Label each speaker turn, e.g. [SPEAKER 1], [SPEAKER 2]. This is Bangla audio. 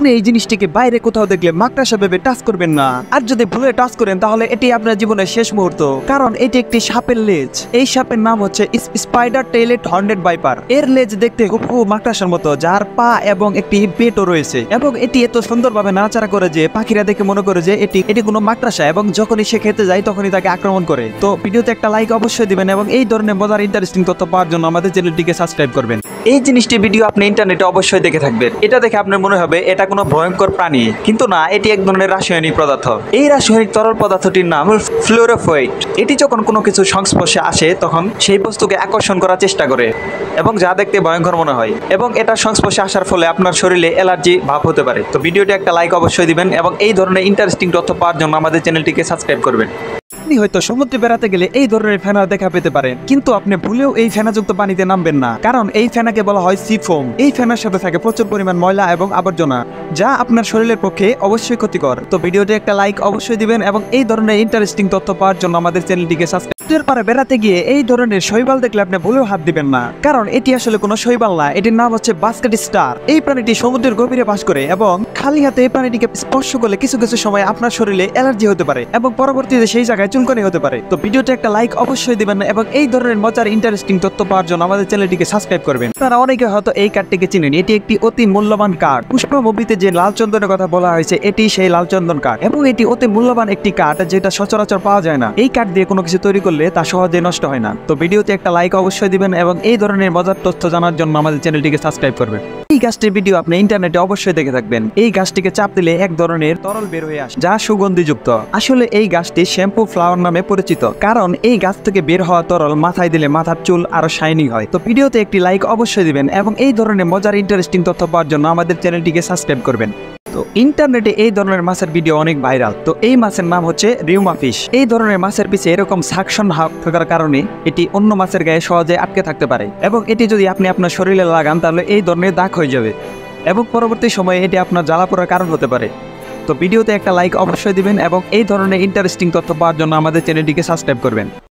[SPEAKER 1] আপনি এই জিনিসটিকে বাইরে কোথাও দেখলে মাকড়সা ভেবে টাচ করবেন না। আর যদি ভুলে টাচ করেন তাহলে এটি আপনার জীবনের শেষ মুহূর্ত, কারণ এটি একটি সাপের লেজ। এই সাপের নাম হচ্ছে স্পাইডার টেইলেড হর্নেট ভাইপার। এর লেজ দেখতে হুবহু মাকড়সার মতো, যার পা এবং একটি পেটও রয়েছে, এবং এটি এত সুন্দরভাবে নাড়াচাড়া করে যে পাখিরা দেখে মনে করে যে এটি কোনো মাকড়সা, এবং যখনই সে খেতে যায় তখনই তাকে আক্রমণ করে। তো ভিডিওতে একটা লাইক অবশ্যই দিবেন এবং এই ধরনের মজার ইন্টারেস্টিং তথ্য পাওয়ার জন্য আমাদের চ্যানেলটিকে সাবস্ক্রাইব করবেন। এই জিনিসটি ভিডিও আপনি ইন্টারনেটে অবশ্যই দেখে থাকবেন। এটা দেখে আপনার মনে হবে এটা কোনো ভয়ঙ্কর প্রাণী, কিন্তু না, এটি এক ধরনের রাসায়নিক পদার্থ। এই রাসায়নিক তরল পদার্থটির নাম ফ্লোরোফোইট। এটি যখন কোনো কিছু সংস্পর্শে আসে তখন সেই বস্তুকে আকর্ষণ করার চেষ্টা করে, এবং যা দেখতে ভয়ঙ্কর মনে হয়, এবং এটার সংস্পর্শে আসার ফলে আপনার শরীরে অ্যালার্জি ভাব হতে পারে। তো ভিডিওটি একটা লাইক অবশ্যই দিবেন এবং এই ধরনের ইন্টারেস্টিং তথ্য পাওয়ার জন্য আমাদের চ্যানেলটিকে সাবস্ক্রাইব করবেন। আপনি হয়তো সমুদ্রে বেড়াতে গেলে এই ধরনের ফেনা দেখা পেতে পারেন, কিন্তু আপনি ভুলেও এই ফেনাযুক্ত পানিতে নামবেন না, কারণ এই ফেনাকে বলা হয় সি ফোম। এই ফেনার সাথে থাকে প্রচুর পরিমাণ ময়লা এবং আবর্জনা, যা আপনার শরীরের পক্ষে অবশ্যই ক্ষতিকর। তো ভিডিওটি একটা লাইক অবশ্যই দিবেন এবং এই ধরনের ইন্টারেস্টিং তথ্য পাওয়ার জন্য আমাদের চ্যানেলটিকে সাবস্ক্রাইব। পারে বেড়াতে গিয়ে এই ধরনের শৈবাল দেখলে আপনি ভুলেও হাত দিবেন না, কারণ এটি আসলে কোনো শৈবাল না, এটির নাম হচ্ছে বাস্কেট স্টার। এই প্রাণীটি সমুদ্রের গভীরে বাস করে, এবং খালি হাতে এই প্রাণীটিকে স্পর্শ করলে কিছু কিছু সময় আপনার শরীরে অ্যালার্জি হতে পারে এবং পরবর্তীতে সেই জায়গায় চুলকানি হতে পারে। তো ভিডিওতে একটা লাইক অবশ্যই দিবেন এবং এই ধরনের মজার ইন্টারেস্টিং তথ্য পাওয়ার জন্য আমাদের চ্যানেলটিকে সাবস্ক্রাইব করবেন। তারা অনেকে হয়তো এই কার্ডটিকে চিনেন, এটি একটি অতি মূল্যবান কার্ড। পুষ্পা মুভিতে যে লাল চন্দনের কথা বলা হয়েছে, এটি সেই লাল চন্দন কার্ড, এবং এটি অতি মূল্যবান একটি কার্ড যেটা সচরাচর পাওয়া যায় না। এই কার্ড দিয়ে কোনো কিছু তৈরি করলে তা সহজে নষ্ট হয় না। তো ভিডিওতে একটা লাইক অবশ্যই দিবেন এবং এই ধরনের মজার তথ্য জানার জন্য আমাদের চ্যানেলটিকে সাবস্ক্রাইব করবেন। এই গাছটির ভিডিও আপনি ইন্টারনেটে অবশ্যই দেখে থাকবেন। এই গাছটিকে চাপ দিলে এক ধরনের তরল বের হয়ে আসে, যা সুগন্ধিযুক্ত। আসলে এই গাছটি শ্যাম্পু ফ্লাওয়ার নামে পরিচিত, কারণ এই গাছ থেকে বের হওয়া তরল মাথায় দিলে মাথার চুল আরো শাইনিং হয়। তো ভিডিওতে একটি লাইক অবশ্যই দিবেন এবং এই ধরনের মজার ইন্টারেস্টিং তথ্য পাওয়ার জন্য আমাদের চ্যানেলটিকে সাবস্ক্রাইব করবেন। তো ইন্টারনেটে এই ধরনের মাছের ভিডিও অনেক ভাইরাল। তো এই মাছের নাম হচ্ছে রিউমা ফিশ। এই ধরনের মাছের পিছে এরকম সাকশন হাব থাকার কারণে এটি অন্য মাছের গায়ে সহজে আটকে থাকতে পারে, এবং এটি যদি আপনি আপনার শরীরে লাগান তাহলে এই ধরনের দাগ হয়ে যাবে, এবং পরবর্তী সময়ে এটি আপনার জ্বালা পোড়ার কারণ হতে পারে। তো ভিডিওতে একটা লাইক অবশ্যই দিবেন এবং এই ধরনের ইন্টারেস্টিং তথ্য পাওয়ার জন্য আমাদের চ্যানেলটিকে সাবস্ক্রাইব করবেন।